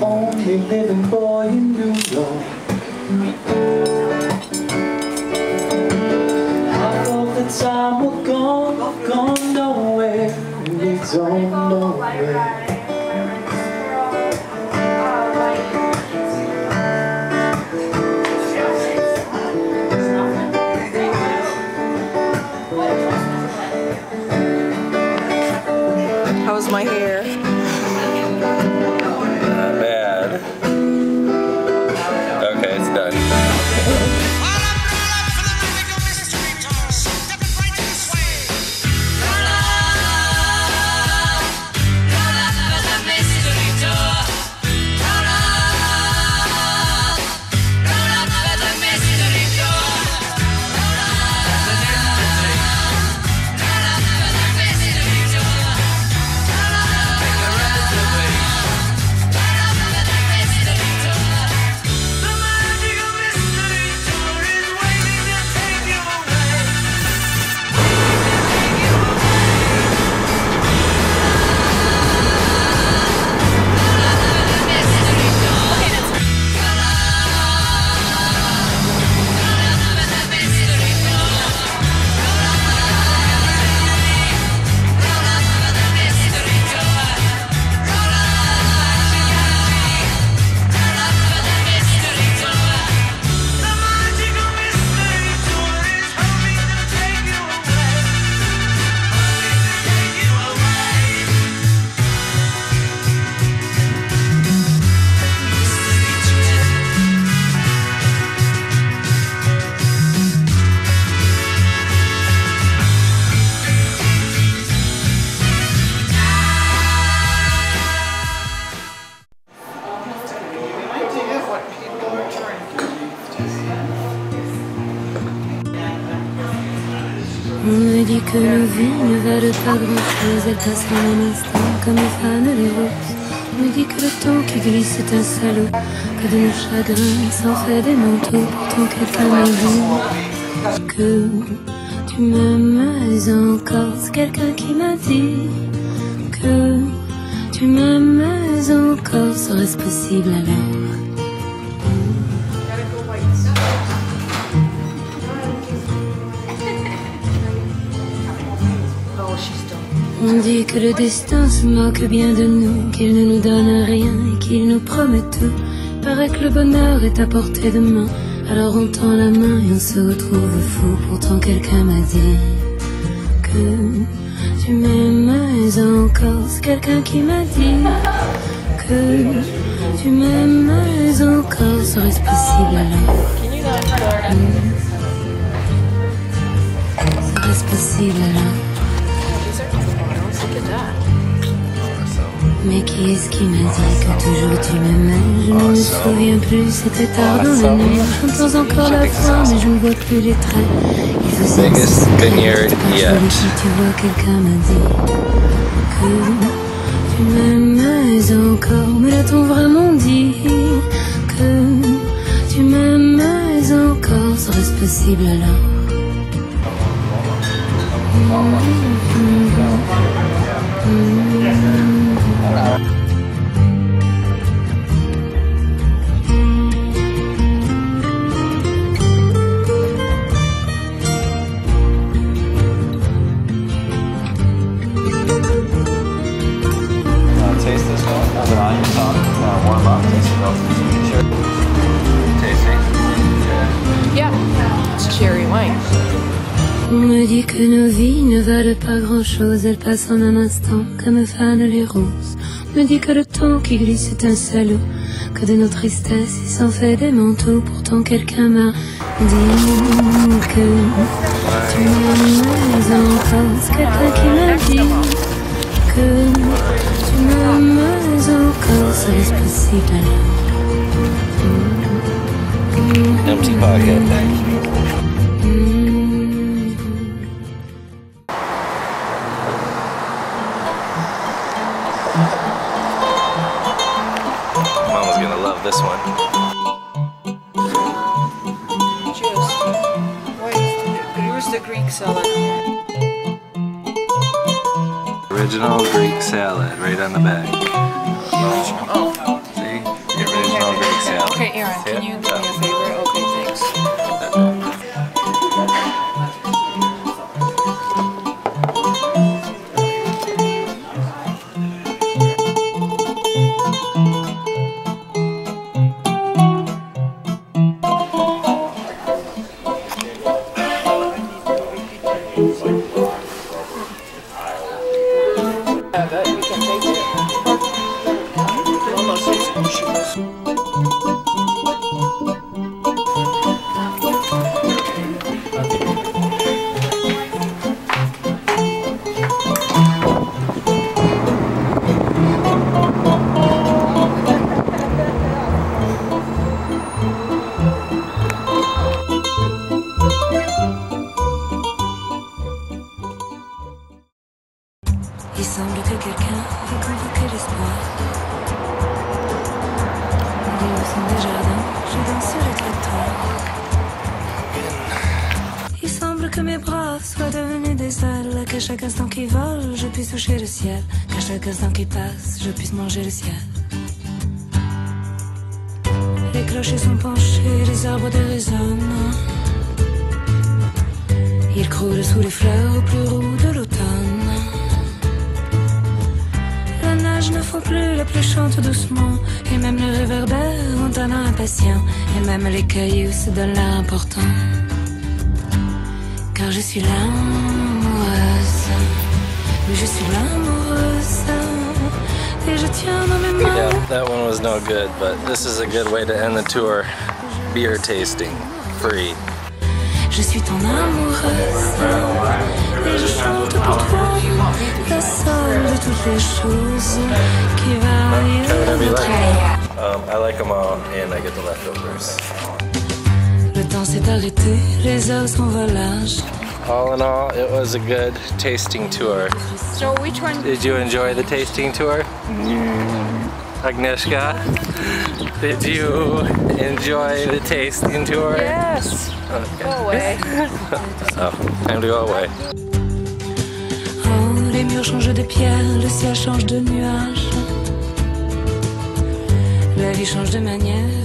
only living boy in New York. Half of the time we're gone nowhere, and we don't know where. How's my hair? Not bad. Okay, it's done. On me dit que nos vies ne valent pas grand-chose, elles passent en un instant comme fanent les roses. On me dit que le temps qui glisse est un salaud, que de nos chagrins il s'en fait des manteaux. Pourtant quelqu'un m'a dit que tu m'aimes encore. C'est quelqu'un qui m'a dit que tu m'aimes encore. Serait-ce possible alors? On dit que le destin se moque bien de nous, qu'il ne nous donne rien et qu'il nous promet tout. Paraît que le bonheur est à portée de main, alors on tend la main et on se retrouve fou. Pourtant quelqu'un m'a dit que tu m'aimes encore. C'est quelqu'un qui m'a dit que tu m'aimes encore. Serait-ce possible alors? Serait-ce possible alors? Mais qui est-ce qui m'a dit que toujours tu m'aimais? Je ne me souviens plus, c'était tard dans la nuit. J'entends encore la voix, mais je ne vois plus les traits. Il faisait Biggest vineyard yet. Tu vois, quelqu'un m'a dit que tu m'aimais encore. Me l'a-t-on vraiment dit que tu m'aimais encore? Serait-ce possible alors? Taste this one. Have it on your tongue. Warm up. Taste it up. Tasty. Yeah, it's cherry wine. On me dit que nos vies ne valent pas grand-chose, elles passent en un instant comme fanent les roses. On me dit que le temps qui glisse est un salaud, que de nos tristesses il s'en fait des manteaux. Pourtant quelqu'un m'a dit que tu m'aimes encore. C'est quelqu'un qui m'a dit que tu m'aimes encore. Serait-ce possible alors? Empty pocket. Mama's gonna love this one. Cheers. Where's the Greek salad? Original Greek salad, right on the back. Oh. See? Okay, Aaron, can you do me a favor? Okay, thanks. Yeah, but we can take it. Almost Il semble que quelqu'un ait convoqué l'espoir. Au sein des jardins, je danse sur les trottoirs. Il semble que mes bras soient devenus des ailes, qu'à chaque instant qui vole, je puisse toucher le ciel, qu'à chaque instant qui passe, je puisse manger le ciel. Les clochers sont penchés, les arbres déraisonnent. Ils croulent sous les fleurs plus roux de l'automne. La neige ne fond plus, la pluie chante doucement. Et même les réverbères ont un air impatient. Et même les cailloux se donnent l'air important. Car je suis l'amoureuse. Oui, je suis l'amoureuse. Et je tiens dans mes mains. Yeah, that one was no good, but this is a good way to end the tour. Beer tasting, free. Je suis ton amoureuse. Et je chante pour toi la seule de toutes les choses qui varient notre vie. I like them all, and I get the leftovers. Le temps s'est arrêté, les heures sont volage. All in all, it was a good tasting tour. So which one? Did you enjoy the tasting tour? Agnieszka, did you enjoy the tasting tour? Yes. Okay. Go away. Oh, time to go away. Oh, les murs changent de pierre, le ciel change de nuage. La vie change de manière,